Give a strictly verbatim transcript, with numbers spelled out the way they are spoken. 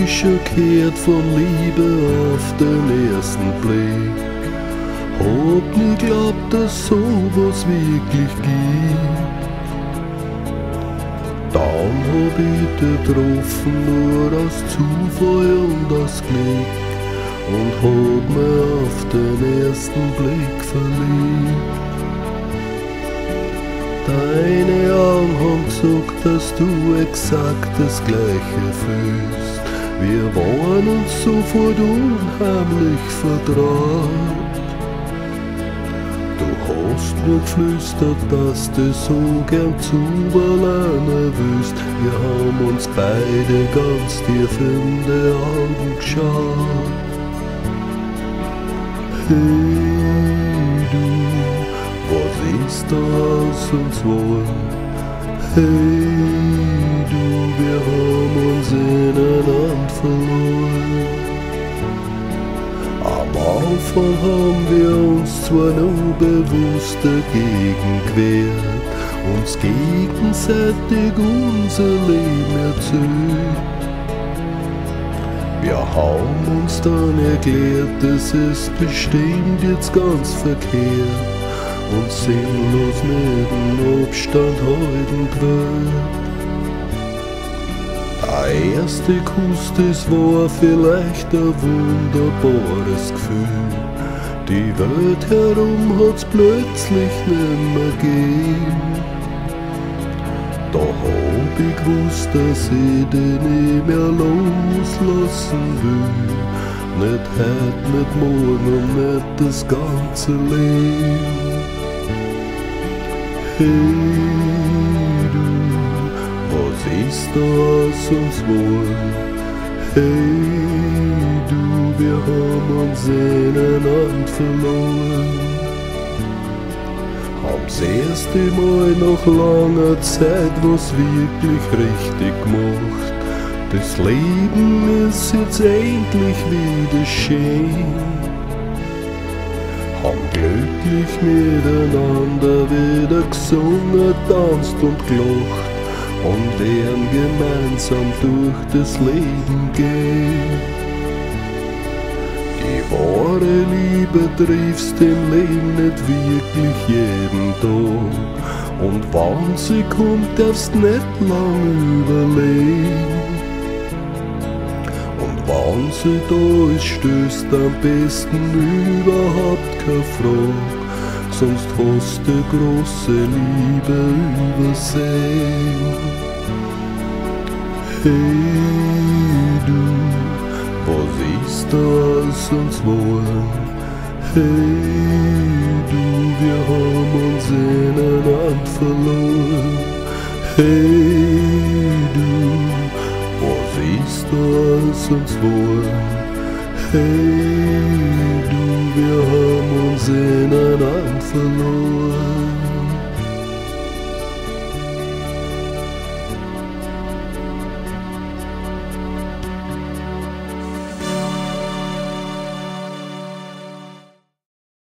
ich schockiert von Liebe auf den ersten Blick. Hab nie glaubt, dass sowas wirklich gibt. Dann hab ich dich getroffen, nur aus Zufall und aus Glück, und hab mich auf den ersten Blick verliebt. Deine Augen haben gesagt, dass du exakt das Gleiche fühlst. Wir waren uns sofort unheimlich vertraut. Du hast mir geflüstert, dass du so gern zu alleine willst. Wir haben uns beide ganz tief in die Augen geschaut. Hey du, was ist da aus uns wollen? Hey du, wir haben uns ineinander verloren. Am Anfang haben wir uns zwar nur bewusst dagegen gewehrt, uns gegenseitig unser Leben erzählt. Wir haben uns dann erklärt, es ist bestimmt jetzt ganz verkehrt, und sinnlos mit dem Abstand halten gewöhnt. Der erste Kuss, das war vielleicht ein wunderbares Gefühl. Die Welt herum hat's plötzlich nimmer gegeben. Da hab ich gewusst, dass ich dich nie mehr loslassen will. Nicht heute, nicht morgen und nicht das ganze Leben. Hey du, was ist da aus uns wollen? Hey du, wir haben uns ineinander verloren. Haben's erste Mal nach langer Zeit was wirklich richtig gemacht. Das Leben ist jetzt endlich wieder schön. Haben glücklich miteinander wieder gesungen, tanzt und gelacht und werden gemeinsam durch das Leben gehen. Die wahre Liebe triffst im Leben nicht wirklich jeden Tag, und wann sie kommt, darfst nicht lang überlegen. Und wann sie da ist, stößt am besten überhaupt keine Frage, sonst hast du große Liebe übersehen. Hey du, was ist da aus uns wollen? Hey du, wir haben uns ineinander verloren. Hey du, was ist da aus uns wollen? Hey du, wir haben uns ineinander verloren.